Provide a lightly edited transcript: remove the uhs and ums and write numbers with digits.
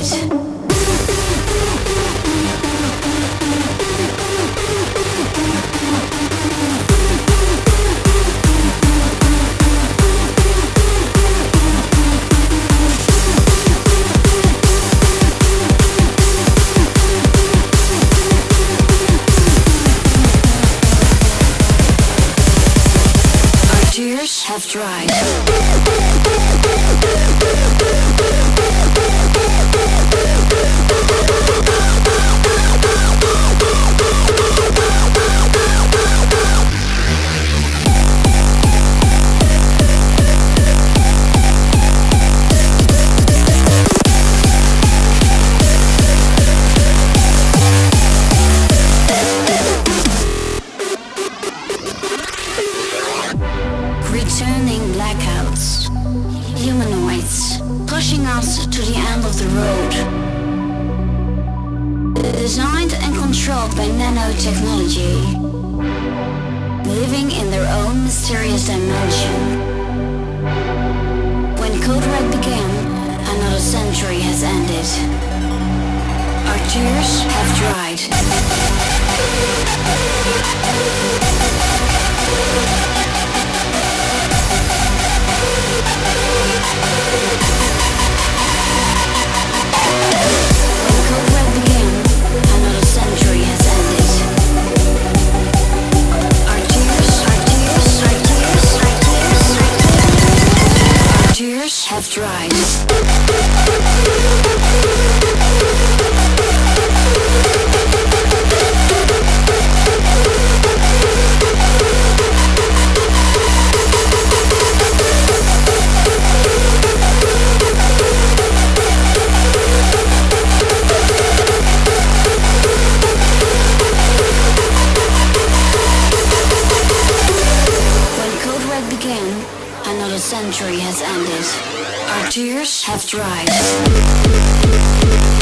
ended. Tears have dried. Returning blackouts, humanoids, pushing us to the end of the road. Designed and controlled by nanotechnology, living in their own mysterious dimension. When Code Red began, another century has ended. Our tears have dried. Have dried. When Code Red began, another century has ended. Our tears have dried.